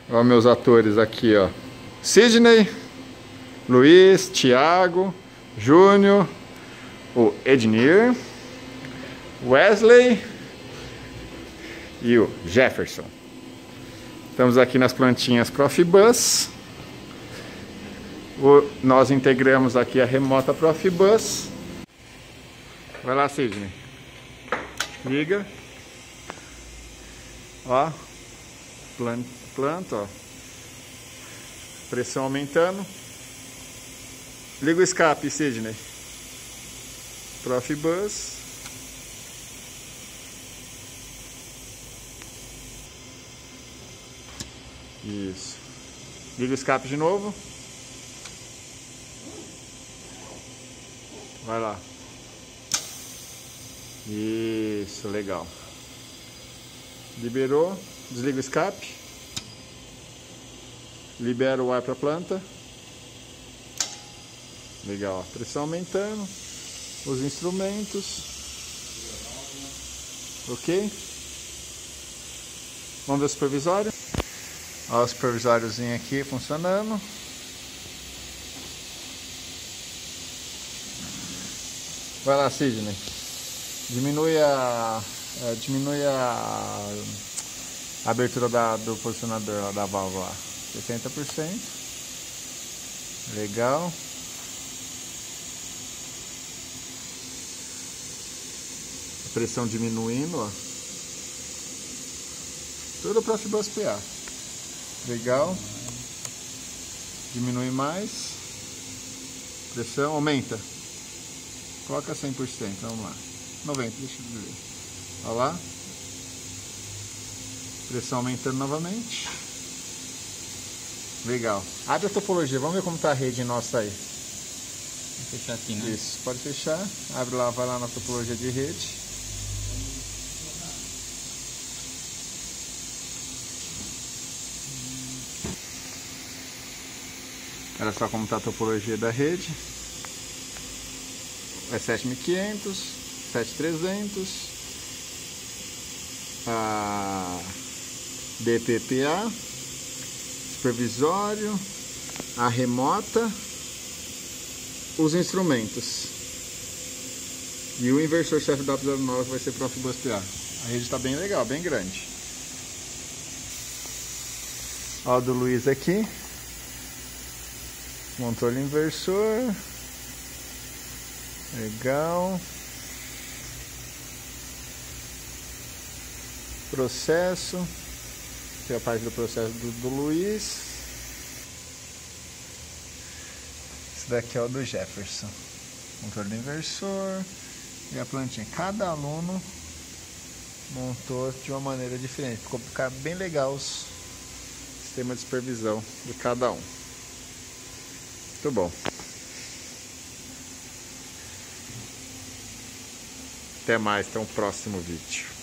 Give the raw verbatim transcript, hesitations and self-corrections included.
Olha meus atores aqui, ó. Sidney, Luiz, Thiago, Júnior, o Ednir, Wesley e o Jefferson. Estamos aqui nas plantinhas Profibus. O, nós integramos aqui a remota Profibus. Vai lá, Sidney. Liga. Ó. Planta, planta, ó. Pressão aumentando. Liga o escape, Sidney. Profibus. Isso. Liga o escape de novo. Vai lá. Isso, legal. Liberou. Desliga o escape. Libera o ar para a planta. Legal. Pressão aumentando. Os instrumentos. Ok. Vamos ver o supervisório. Olha o supervisóriozinho aqui funcionando. Vai lá, Sidney. Diminui a, a diminui a, a abertura da, do posicionador da válvula. setenta por cento. Legal. A pressão diminuindo, ó. Tudo para se baspear. Legal. Diminui mais. Pressão aumenta. Coloca cem por cento, vamos lá. noventa, deixa eu ver. Olha lá. Pressão aumentando novamente. Legal. Abre a topologia, vamos ver como está a rede nossa aí. Vou fechar aqui, né? Isso, pode fechar. Abre lá, vai lá na topologia de rede. Olha só como está a topologia da rede. É sete mil e quinhentos, sete mil e trezentos, a D P P A, supervisório, a remota, os instrumentos e o inversor chefe W zero nove vai ser Profibus P A. A rede está bem legal, bem grande. Ó, o do Luiz aqui, controle inversor. Legal. Processo. Aqui é a parte do processo do, do Luiz. Esse daqui é o do Jefferson. Controle do inversor. E a plantinha. Cada aluno montou de uma maneira diferente. Ficou ficar bem legal os sistemas de supervisão de cada um. Muito bom. Até mais, até um próximo vídeo.